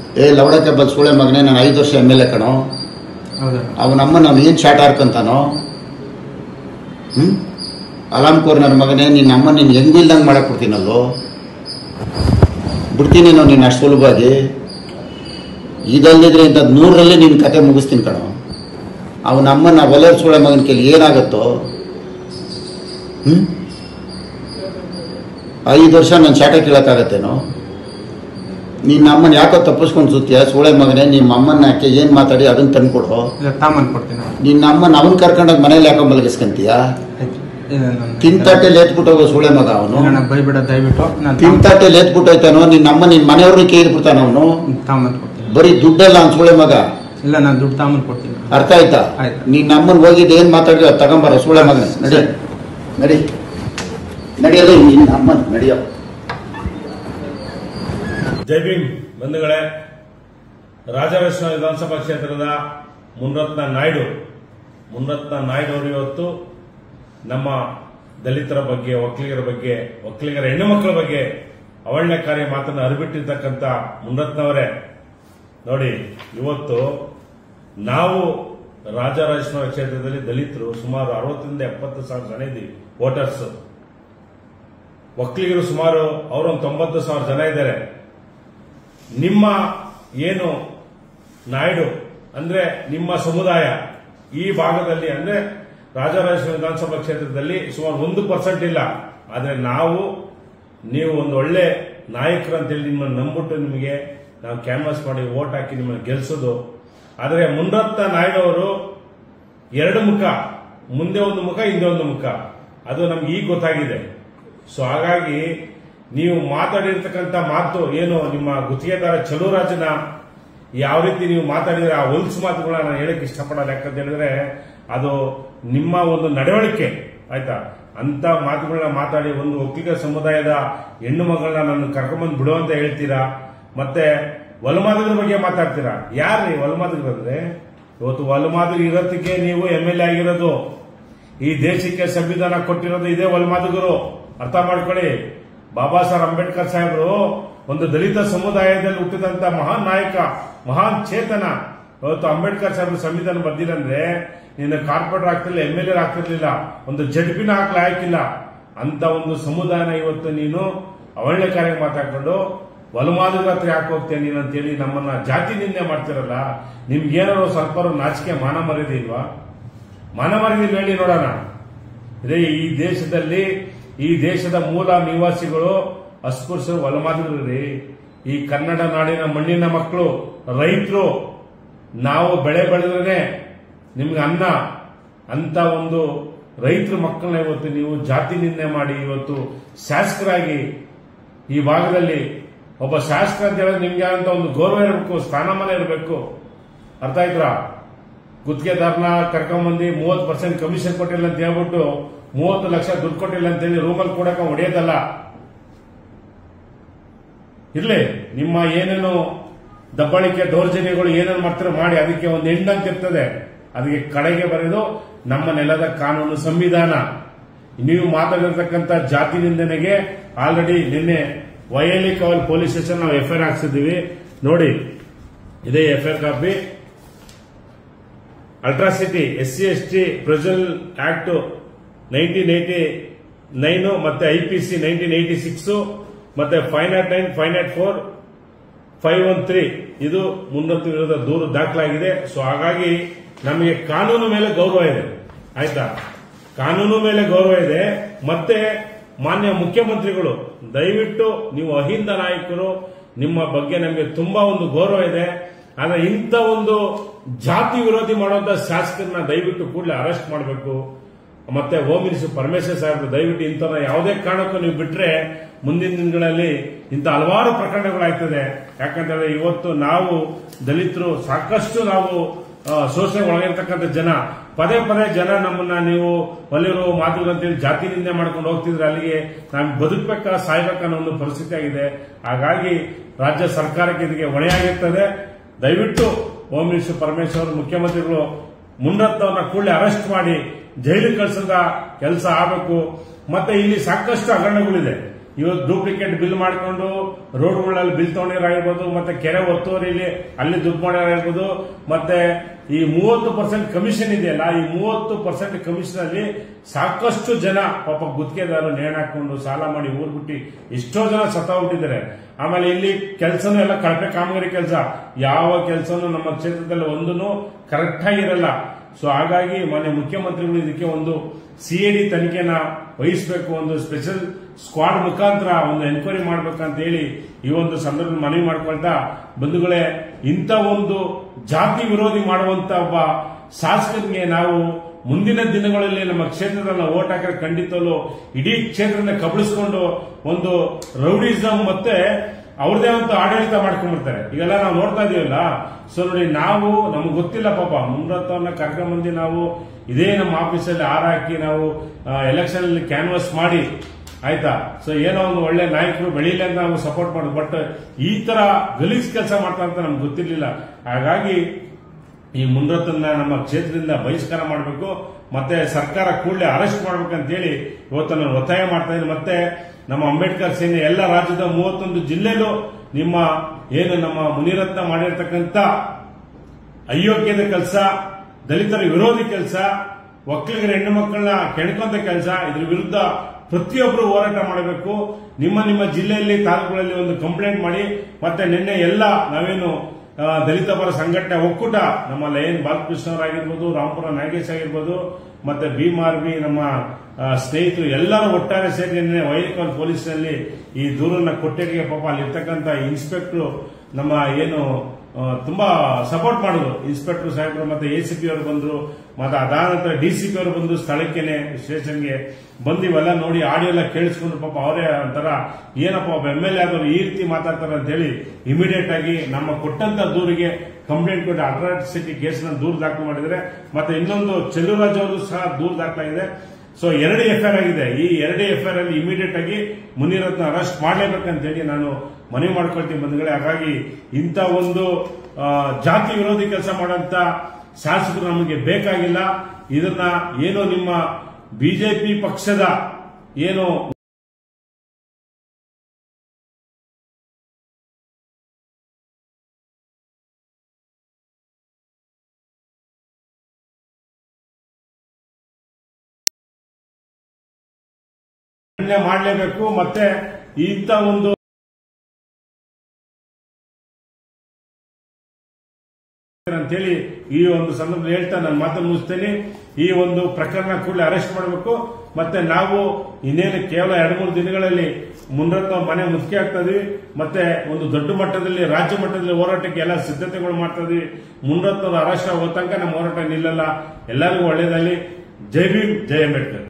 ಲವಡಕ್ಕೆ ಬಲ್ ಸೂಳೆ ಮಗನೇ, ನಾನು 5 ವರ್ಷ MLA ಕಣೋ. ಅವನಮ್ಮ ನಾವು ಏನು ಶಾಟ್ ಹಾರ್ಕೊಂತಾನೋ. ಅಲಾಮ್ ಕೋರ್ ನನ್ನ ಮಗನೇ, ನಿನ್ನ ಅಮ್ಮ ನೀನು ಹೆಂಗಿಲ್ದಂಗೆ ಮಾಡಕ್ಕೆ ಕೊಡ್ತೀನಲ್ಲೋ, ಬಿಡ್ತೀನಿ ನಾವು ನೀನು ಅಷ್ಟು ಸುಲಭವಾಗಿ. ಇದಲ್ಲದಿದ್ರೆ ಇಂಥದ್ದು 100ರಲ್ಲಿ ನಿನ್ನ ಕತೆ ಮುಗಿಸ್ತೀನಿ ಕಣೋ. ಅವನಮ್ಮನ ಒಲೆ ಸೂಳೆ ಮಗನ ಕೈಲಿ ಏನಾಗುತ್ತೋ. 5 ವರ್ಷ ನಾನು ಶಾಟ ಕೇಳೋಕ್ಕಾಗತ್ತೇನೋ. ನಿನ್ನ ಅಮ್ಮನ ಯಾಕೋ ತಪ್ಪಿಸ್ಕೊಂಡು ಸುತ್ತೀಯ ಸೂಳೆ ಮಗನೇ. ನಿಮ್ಮ ಅಮ್ಮನ ಯಾಕೆ ಏನು ಮಾತಾಡಿ ಅದನ್ನು ತಂದ್ಕೊಡು. ನಿನ್ನ ಅಮ್ಮನ ಅವನ್ ಕರ್ಕೊಂಡಾಗ ಮನೇಲಿ ಯಾಕೋ ಮಲಗಿಸ್ಕೊಂತೀಯ. ತಿಂತಟ್ಟೆ ಲೇತ್ಬಿಟ್ಟು ಹೋಗೋ ಸೂಳೆ ಮಗ ಅವನು. ತಿಂತಟ್ಟೆ ಲೇತ್ಬಿಟ್ಟು ಹೋಯ್ತಾನೋ. ನಿನ್ನ ಅಮ್ಮ ನಿನ್ನ ಮನೆಯವ್ರನ್ನ ಕೇಳ್ಬಿಡ್ತಾನ ಅವನು. ಬರೀ ದುಡ್ಡಲ್ಲ ಅವ್ನು ಸೂಳೆ ಮಗ. ಇಲ್ಲ, ನಾನು ದುಡ್ಡು ತಾಮನ್ ಕೊಡ್ತೀನಿ. ಅರ್ಥ ಆಯ್ತಾ? ನಿನ್ನ ಅಮ್ಮನ ಹೋಗಿದ್ದು ಏನ್ ಮಾತಾಡಿದ ತಗೊಂಬಾರ ಸೂಳೆ ಮಗನೇ. ನಡಿ ನಡಿ ನಡಿಯಲ್ಲ ನಿನ್ನ ಅಮ್ಮನ ನಡಿಯೋ. ಜೈ ಭೀಮ್ ಬಂಧುಗಳೇ, ರಾಜರಾಜೇಶ್ವರ ವಿಧಾನಸಭಾ ಕ್ಷೇತ್ರದ ಮುನರತ್ನ ನಾಯ್ಡು ಅವರು ಇವತ್ತು ನಮ್ಮ ದಲಿತರ ಬಗ್ಗೆ, ಒಕ್ಕಲಿಗರ ಹೆಣ್ಣು ಮಕ್ಕಳ ಬಗ್ಗೆ ಅವಹೇಳನಕಾರಿ ಮಾತನ್ನು ಅರಿಬಿಟ್ಟಿರ್ತಕ್ಕಂಥ ಮುನರತ್ನವರೇ, ನೋಡಿ ಇವತ್ತು ನಾವು ರಾಜರಾಜೇಶ್ವರ ಕ್ಷೇತ್ರದಲ್ಲಿ ದಲಿತರು ಸುಮಾರು 60ರಿಂದ 70 ಸಾವಿರ ಜನ ಇದ್ದೀವಿ ವೋಟರ್ಸ್. ಒಕ್ಕಲಿಗರು ಸುಮಾರು ಅವರೊಂದು 90 ಸಾವಿರ ಜನ ಇದ್ದಾರೆ. ನಿಮ್ಮ ಏನು ನಾಯ್ಡು ಅಂದ್ರೆ ನಿಮ್ಮ ಸಮುದಾಯ ಈ ಭಾಗದಲ್ಲಿ ಅಂದ್ರೆ ರಾಜರಾಜೇಶ್ವರ ವಿಧಾನಸಭಾ ಕ್ಷೇತ್ರದಲ್ಲಿ ಸುಮಾರು 1% ಇಲ್ಲ. ಆದ್ರೆ ನೀವು ಒಂದು ಒಳ್ಳೆ ನಾಯಕರು ಅಂತೇಳಿ ನಿಮ್ಮನ್ನು ನಂಬಿಟ್ಟು ನಿಮಗೆ ನಾವು ಕ್ಯಾನ್ವಾಸ್ ಮಾಡಿ ವೋಟ್ ಹಾಕಿ ನಿಮ್ಮನ್ನು ಗೆಲ್ಲಿಸೋದು. ಆದರೆ ಮುನರತ್ನ ನಾಯ್ಡು ಅವರು 2 ಮುಖ, ಮುಂದೆ ಒಂದು ಮುಖ, ಹಿಂದೆ ಒಂದು ಮುಖ, ಅದು ನಮ್ಗೆ ಈಗ ಗೊತ್ತಾಗಿದೆ. ಸೊ ಹಾಗಾಗಿ ನೀವು ಮಾತಾಡಿರ್ತಕ್ಕಂಥ ಮಾತು ಏನು, ನಿಮ್ಮ ಗುತ್ತಿಗೆದಾರ ಚಲುವರಾಜನ ಯಾವ ರೀತಿ ನೀವು ಮಾತಾಡಿದ್ರೆ ಆ ಹೊಲ್ಸು ಮಾತುಗಳನ್ನ ನಾನು ಹೇಳಕ್ ಇಷ್ಟಪಡಲ್ಲ. ಯಾಕಂತ ಹೇಳಿದ್ರೆ ಅದು ನಿಮ್ಮ ಒಂದು ನಡವಳಿಕೆ ಆಯ್ತಾ. ಅಂತ ಮಾತುಗಳನ್ನ ಮಾತಾಡಿ ಒಂದು ಒಕ್ಕಲಿಗ ಸಮುದಾಯದ ಹೆಣ್ಣು ಮಗಳನ್ನ ನನ್ನ ಕರ್ಕೊಂಡ್ಬಂದು ಬಿಡುವಂತ ಹೇಳ್ತೀರಾ. ಮತ್ತೆ ಒಲಮಾದಿಗರ ಬಗ್ಗೆ ಮಾತಾಡ್ತೀರಾ. ಯಾರ್ರೀ ಒಲಮಾದಿಗರು ಅಂದ್ರೆ? ಇವತ್ತು ಒಲಮಾದಿಗರು ಇರೋದಕ್ಕೆ ನೀವು MLA ಆಗಿರೋದು. ಈ ದೇಶಕ್ಕೆ ಸಂವಿಧಾನ ಕೊಟ್ಟಿರೋದು ಇದೇ ಒಲಮಾದಿಗರು. ಅರ್ಥ ಮಾಡ್ಕೊಳ್ಳಿ. ಬಾಬಾ ಸಾಹೇಬ್ ಅಂಬೇಡ್ಕರ್ ಸಾಹೇಬರು ಒಂದು ದಲಿತ ಸಮುದಾಯದಲ್ಲಿ ಹುಟ್ಟಿದಂತ ಮಹಾನ್ ನಾಯಕ, ಮಹಾನ್ ಚೇತನ. ಇವತ್ತು ಅಂಬೇಡ್ಕರ್ ಸಾಹೇಬರು ಸಂವಿಧಾನ ಬರ್ದಿರಂದ್ರೆ ನಿನ್ನ ಕಾರ್ಪೊರೇಟರ್ ಆಗ್ತಿರ್ಲಿಲ್ಲ, MLA ಆಗ್ತಿರ್ಲಿಲ್ಲ, ಒಂದು ಜಡ್ಪಿನ ಹಾಕಿಲ್ಲ. ಅಂತ ಒಂದು ಸಮುದಾಯನ ಇವತ್ತು ನೀನು ಅವಹೇಳನಕಾರಿಯಾಗಿ ಮಾತಾಡ್ಕೊಂಡು ಒಲಮಾದಿಗರ ಹತ್ರ ಯಾಕೆ ಹೋಗ್ತೇನೆ ನೀನು ಅಂತೇಳಿ ನಮ್ಮನ್ನ ಜಾತಿ ನಿಂದೆ ಮಾಡ್ತಿರಲ್ಲ. ನಿಮ್ಗೇನಾದ್ರು ಸ್ವಲ್ಪ ನಾಚಿಕೆ ಮಾನ ಮರ್ಯಾದೆ ಇಲ್ವಾ? ಮಾನ ಮರ್ಯಾದೆ ಹೇಳಿ ನೋಡೋಣ. ಇದೇ ಈ ದೇಶದ ಮೂಲ ನಿವಾಸಿಗಳು ಅಸ್ಪೃಶ್ಯರು ಒಲಮಾದಿಗರು ರೀ. ಈ ಕನ್ನಡ ನಾಡಿನ ಮಣ್ಣಿನ ಮಕ್ಕಳು, ರೈತರು. ನಾವು ಬೆಳೆ ಬೆಳೆದ್ರೆ ನಿಮ್ಗೆ ಅನ್ನ ಅಂತ ಒಂದು ರೈತರ ಮಕ್ಕಳನ್ನ ಇವತ್ತು ನೀವು ಜಾತಿ ನಿಂದೆ ಮಾಡಿ ಇವತ್ತು ಶಾಸಕರಾಗಿ ಈ ಭಾಗದಲ್ಲಿ ಒಬ್ಬ ಶಾಸಕ ಅಂತ ಹೇಳಿದ್ರೆ ನಿಮ್ಗೆ ಅಂತ ಒಂದು ಗೌರವ ಇರಬೇಕು, ಸ್ಥಾನಮಾನ ಇರಬೇಕು. ಅರ್ಥ ಆಯ್ತಾ? ಗುತ್ತಿಗೆದಾರನ ಕರ್ಕೊಂಡ್ಬಂದು 30% ಕಮಿಷನ್ ಕೊಟ್ಟಿಲ್ಲ ಅಂತ ಹೇಳ್ಬಿಟ್ಟು 30 ಲಕ್ಷ ದುಡ್ಡು ಕೊಟ್ಟಿಲ್ಲ ಅಂತೇಳಿ ರೂಮಲ್ಲಿ ಕೊಡಕ ಹೊಡೆಯೋದಲ್ಲ. ಇರ್ಲಿ, ನಿಮ್ಮ ಏನೇನು ದಬ್ಬಾಳಿಕೆ ದೌರ್ಜನ್ಯಗಳು ಏನೇನು ಮಾಡ್ತಾರೋ ಮಾಡಿ, ಅದಕ್ಕೆ ಒಂದು ಹೆಣ್ಣಂತ ಇರ್ತದೆ. ಅದಕ್ಕೆ ಕಡೆಗೆ ಬರೆದು ನಮ್ಮ ನೆಲದ ಕಾನೂನು ಸಂವಿಧಾನ. ನೀವು ಮಾತಾಡಿರ್ತಕ್ಕಂಥ ಜಾತಿ ನಿಂದನೆಗೆ ಆಲ್ರೆಡಿ ನಿನ್ನೆ ವೈಎಲ್ಇ ಕವಲ್ ಪೊಲೀಸ್ ಸ್ಟೇಷನ್ ನಾವು FIR ಹಾಕ್ಸಿದ್ದೀವಿ. ನೋಡಿ, ಇದೇ FIR copy. Atrocity SC/ST provisional act 1989 ಮತ್ತೆ IPC 1986 ಮತ್ತೆ 509, 504, 513 ಇದು ಮುನ್ನತ್ತು ವಿರುದ್ಧ ದೂರು ದಾಖಲಾಗಿದೆ. ಸೊ ಹಾಗಾಗಿ ನಮಗೆ ಕಾನೂನು ಮೇಲೆ ಗೌರವ ಇದೆ. ಆಯ್ತಾ? ಕಾನೂನು ಮೇಲೆ ಗೌರವ ಇದೆ. ಮತ್ತೆ ಮಾನ್ಯ ಮುಖ್ಯಮಂತ್ರಿಗಳು, ದಯವಿಟ್ಟು ನೀವು ಅಹಿಂದ ನಾಯಕರು, ನಿಮ್ಮ ಬಗ್ಗೆ ನಮಗೆ ತುಂಬಾ ಒಂದು ಗೌರವ ಇದೆ. ಆದ್ರೆ ಇಂಥ ಒಂದು ಜಾತಿ ವಿರೋಧಿ ಮಾಡುವಂತ ಶಾಸಕರನ್ನ ದಯವಿಟ್ಟು ಕೂಡಲೇ ಅರೆಸ್ಟ್ ಮಾಡಬೇಕು. ಮತ್ತೆ ಹೋಮ್ ಮಿನಿಸ್ಟರ್ ಪರಮೇಶ್ವರ್ ಸಾಹೇಬ್ ದಯವಿಟ್ಟು ಇಂಥವ್ರ ಯಾವುದೇ ಕಾರಣಕ್ಕೂ ನೀವು ಬಿಟ್ರೆ ಮುಂದಿನ ದಿನಗಳಲ್ಲಿ ಇಂಥ ಹಲವಾರು ಪ್ರಕರಣಗಳಾಗ್ತದೆ. ಯಾಕಂತಂದ್ರೆ ಇವತ್ತು ನಾವು ದಲಿತರು ಸಾಕಷ್ಟು ನಾವು ಶೋಷಣೆ ಒಳಗಿರ್ತಕ್ಕಂಥ ಜನ, ಪದೇ ಜನ ನಮ್ಮನ್ನ ನೀವು ಒಲೆಯರು ಮಾತುಗಳು ಅಂತೇಳಿ ಜಾತಿ ನಿಂದೆ ಮಾಡ್ಕೊಂಡು ಹೋಗ್ತಿದ್ರೆ ಅಲ್ಲಿಗೆ ನಾವು ಬದುಕಬೇಕಾ ಸಾಯ್ಬೇಕಾ ಅನ್ನೋ ಒಂದು ಪರಿಸ್ಥಿತಿ ಆಗಿದೆ. ಹಾಗಾಗಿ ರಾಜ್ಯ ಸರ್ಕಾರಕ್ಕೆ ಇದಕ್ಕೆ ಹೊಣೆಯಾಗಿರ್ತದೆ. ದಯವಿಟ್ಟು ಹೋಮ್ ಮಿನಿಸ್ಟರ್ ಪರಮೇಶ್ವರ್ ಮುಖ್ಯಮಂತ್ರಿಗಳು ಮುನರತ್ನವರನ್ನ ಕೂಡಲೇ ಅರೆಸ್ಟ್ ಮಾಡಿ ಜೈಲಿಗೆ ಕಳಿಸದ ಕೆಲಸ ಆಗಬೇಕು. ಮತ್ತೆ ಇಲ್ಲಿ ಸಾಕಷ್ಟು ಹಗರಣಗಳಿದೆ. ಇವತ್ತು ಡೂಪ್ಲಿಕೇಟ್ ಬಿಲ್ ಮಾಡ್ಕೊಂಡು ರೋಡ್ಗಳಲ್ಲಿ ಬಿಲ್ ತಗೊಂಡಿರಾಗಿರ್ಬೋದು, ಮತ್ತೆ ಕೆರೆ ಒತ್ತುವರಿಲಿ ಅಲ್ಲಿ ದುಡ್ಡು ಮಾಡಿರಾಗಿರ್ಬೋದು, ಮತ್ತೆ ಈ 30% ಕಮಿಷನ್ ಇದೆಯಲ್ಲ, ಈ 30% ಕಮಿಷನ್ ಅಲ್ಲಿ ಸಾಕಷ್ಟು ಜನ ಪಾಪ ಗುತ್ತಿಗೆದಾರರು ನೇಣು ಹಾಕೊಂಡು ಸಾಲ ಮಾಡಿ ಊರ್ ಬಿಟ್ಟು ಎಷ್ಟೋ ಜನ ಸತ್ತೋಗ್ಬಿಟ್ಟಿದ್ದಾರೆ. ಆಮೇಲೆ ಇಲ್ಲಿ ಕೆಲಸನೂ ಎಲ್ಲ ಕಳಪೆ ಕಾಮಗಾರಿ ಕೆಲಸ, ಯಾವ ಕೆಲಸನೂ ನಮ್ಮ ಕ್ಷೇತ್ರದಲ್ಲಿ ಒಂದೂ ಕರೆಕ್ಟ್ ಆಗಿರಲ್ಲ. ಸೊ ಹಾಗಾಗಿ ಮಾನ್ಯ ಮುಖ್ಯಮಂತ್ರಿಗಳು ಇದಕ್ಕೆ ಒಂದು ಸಿಐಡಿ ತನಿಖೆನ ವಹಿಸಬೇಕು, ಒಂದು ಸ್ಪೆಷಲ್ ಸ್ಕ್ವಾಡ್ ಮುಖಾಂತರ ಒಂದು ಎನ್ಕ್ವೈರಿ ಮಾಡ್ಬೇಕಂತ ಹೇಳಿ ಈ ಒಂದು ಸಂದರ್ಭ ಮನವಿ ಮಾಡ್ಕೊಳ್ತಾ, ಬಂಧುಗಳೇ, ಇಂಥ ಒಂದು ಜಾತಿ ವಿರೋಧಿ ಮಾಡುವಂತ ಒಬ್ಬ ಶಾಸಕರಿಗೆ ನಾವು ಮುಂದಿನ ದಿನಗಳಲ್ಲಿ ನಮ್ಮ ಕ್ಷೇತ್ರದಲ್ಲಿ ಓಟ್ ಹಾಕಿದ್ರೆ ಖಂಡಿತವೂ ಇಡೀ ಕ್ಷೇತ್ರನ ಕಬಳಿಸಿಕೊಂಡು ಒಂದು ರೌಡಿಸಂ ಮತ್ತೆ ಅವ್ರದೇ ಒಂದು ಆಡಳಿತ ಮಾಡ್ಕೊಂಡ್ಬಿಡ್ತಾರೆ. ಈಗೆಲ್ಲ ನಾವು ನೋಡ್ತಾ ಇದೀವಲ್ಲ. ಸೊ ನೋಡಿ, ನಾವು ನಮ್ಗೆ ಗೊತ್ತಿಲ್ಲ ಪಾಪ ಮುನ್ರತ್ವನ್ನ ಕರ್ಕೊಂಡ್ಬಂದು ನಾವು ಇದೇ ನಮ್ಮ ಆಫೀಸಲ್ಲಿ ಹಾಕಿ ನಾವು ಎಲೆಕ್ಷನ್ ಅಲ್ಲಿ ಕ್ಯಾನ್ವಾಸ್ ಮಾಡಿ ಆಯ್ತಾ. ಸೊ ಏನೋ ಒಂದು ಒಳ್ಳೆ ನಾಯಕರು ಬೆಳೀಲಿ ಅಂತ ನಾವು ಸಪೋರ್ಟ್ ಮಾಡೋದು, ಬಟ್ ಈ ತರ ಗಲೀಜ್ ಕೆಲಸ ಮಾಡ್ತಾ ಅಂತ ನಮ್ಗೆ ಗೊತ್ತಿರ್ಲಿಲ್ಲ. ಹಾಗಾಗಿ ಈ ಮುನ್ರತ್ವನ್ನ ನಮ್ಮ ಕ್ಷೇತ್ರದಿಂದ ಬಹಿಷ್ಕಾರ ಮಾಡಬೇಕು, ಮತ್ತೆ ಸರ್ಕಾರ ಕೂಡಲೇ ಅರೆಸ್ಟ್ ಮಾಡ್ಬೇಕಂತ ಹೇಳಿ ಇವತ್ತು ನಾನು ಒತ್ತಾಯ ಮಾಡ್ತಾ ಇದ್ದೀನಿ. ಮತ್ತೆ ನಮ್ಮ ಅಂಬೇಡ್ಕರ್ ಸೇನೆ ಎಲ್ಲ ರಾಜ್ಯದ 31 ಜಿಲ್ಲೆಲೂ ನಿಮ್ಮ ಏನು ನಮ್ಮ ಮುನಿರತ್ನ ಮಾಡಿರ್ತಕ್ಕಂಥ ಅಯೋಗ್ಯದ ಕೆಲಸ, ದಲಿತರ ವಿರೋಧಿ ಕೆಲಸ, ಒಕ್ಕಲಿಗರ ಹೆಣ್ಣು ಮಕ್ಕಳನ್ನ ಕೆಣಕುವಂತ ಕೆಲಸ, ಇದ್ರ ವಿರುದ್ಧ ಪ್ರತಿಯೊಬ್ಬರು ಹೋರಾಟ ಮಾಡಬೇಕು. ನಿಮ್ಮ ಜಿಲ್ಲೆಯಲ್ಲಿ ತಾಲೂಕುಗಳಲ್ಲಿ ಒಂದು ಕಂಪ್ಲೇಂಟ್ ಮಾಡಿ. ಮತ್ತೆ ನಿನ್ನೆ ಎಲ್ಲ ನಾವೇನು ದಲಿತ ಪರ ಸಂಘಟನೆ ಒಕ್ಕೂಟ ನಮ್ಮ ಲಯನ್ ಬಾಲಕೃಷ್ಣ ಅವರಾಗಿರ್ಬೋದು, ರಾಮಪುರ ನಾಗೇಶ್ ಆಗಿರ್ಬೋದು, ಮತ್ತೆ ಭೀಮಾರ್ಬಿ ನಮ್ಮ ಸ್ನೇಹಿತರು ಎಲ್ಲರೂ ಒಟ್ಟಾರೆ ಸೇರಿ ನಿನ್ನೆ ವೈರಿಕಲ್ ಪೊಲೀಸ್ನಲ್ಲಿ ಈ ದೂರನ್ನ ಕೊಟ್ಟರಿಗೆ ಪಾಪ ಅಲ್ಲಿರ್ತಕ್ಕಂಥ ಇನ್ಸ್ಪೆಕ್ಟರ್ ನಮ್ಮ ಏನು ತುಂಬಾ ಸಪೋರ್ಟ್ ಮಾಡಿದ್ರು. ಇನ್ಸ್ಪೆಕ್ಟರ್ ಸಾಹೇಬರು ಮತ್ತೆ ಎಸಿಪಿ ಅವರು ಬಂದ್ರು, ಮತ್ತೆ ಅದಾದ ನಂತರ ಡಿಸಿಪಿ ಅವರು ಬಂದು ಸ್ಥಳಕ್ಕೇನೆ ಸ್ಟೇಷನ್ಗೆ ಬಂದು ಇವೆಲ್ಲ ನೋಡಿ ಆಡಿಯೋ ಎಲ್ಲ ಕೇಳಿಸ್ಕೊಂಡ್ರು. ಪಾಪ ಅವರೇ ಒಂಥರ ಏನಪ್ಪ ಒಬ್ಬ MLA ಆದವರು ಈ ರೀತಿ ಮಾತಾಡ್ತಾರೆ ಅಂತ ಹೇಳಿ ಇಮಿಡಿಯೇಟ್ ಆಗಿ ನಮ್ಮ ಕೊಟ್ಟಂತ ದೂರಿಗೆ ಕಂಪ್ಲೇಂಟ್ ಕೊಟ್ಟು ಅಟ್ರಾಸಿಟಿ ಕೇಸ್ನ ದೂರು ದಾಖಲು ಮಾಡಿದರೆ, ಮತ್ತೆ ಇನ್ನೊಂದು ಚೆಲ್ಲುರಾಜ್ ಅವರು ಸಹ ದೂರು ದಾಖಲಾಗಿದೆ. ಸೊ 2 FIR ಆಗಿದೆ. ಈ 2 FIR ಅಲ್ಲಿ ಇಮಿಡಿಯೇಟ್ ಆಗಿ ಮುನಿರತ್ನ ಅರೆಸ್ಟ್ ಮಾಡಲೇಬೇಕಂತ ಹೇಳಿ ನಾನು ಮನವಿ ಮಾಡ್ಕೊಳ್ತೀನಿ ಬಂಧುಗಳೇ. ಹಾಗಾಗಿ ಇಂಥ ಒಂದು ಜಾತಿ ವಿರೋಧಿ ಕೆಲಸ ಮಾಡುವಂತ ಶಾಸಕರು ನಮಗೆ ಬೇಕಾಗಿಲ್ಲ. ಇದನ್ನ ಏನೋ ನಿಮ್ಮ ಬಿಜೆಪಿ ಪಕ್ಷದ ಏನು ಮಾಡಲೇಬೇಕು. ಮತ್ತೆ ಇಂಥ ಒಂದು ಅಂತೇಳಿ ಈ ಒಂದು ಸಂದರ್ಭದಲ್ಲಿ ಹೇಳ್ತಾ ನಾನು ಮಾತನ್ನು ಮುಗಿಸ್ತೇನೆ. ಈ ಒಂದು ಪ್ರಕರಣ ಕೂಡಲೇ ಅರೆಸ್ಟ್ ಮಾಡಬೇಕು. ಮತ್ತೆ ನಾವು ಇನ್ನೇನು ಕೇವಲ 2-3 ದಿನಗಳಲ್ಲಿ ಮುನ್ರತ್ನ ಮನೆ ಮುತ್ತಿಗೆ ಆಗ್ತಾ ಇದೀವಿ. ಮತ್ತೆ ಒಂದು ದೊಡ್ಡ ಮಟ್ಟದಲ್ಲಿ ರಾಜ್ಯ ಮಟ್ಟದಲ್ಲಿ ಹೋರಾಟಕ್ಕೆ ಎಲ್ಲ ಸಿದ್ಧತೆಗಳು ಮಾಡ್ತಾ ಇದೀವಿ. ಮುನ್ರತ್ನದ ಅರೆಸ್ಟ್ ಆಗೋ ತನಕ ನಮ್ಮ ಹೋರಾಟ ನಿಲ್ಲಲ್ಲ. ಎಲ್ಲರಿಗೂ ಒಳ್ಳೆಯದಲ್ಲಿ. ಜೈ ಭೀಮ್, ಜೈ ಅಂಬೇಡ್ಕರ್.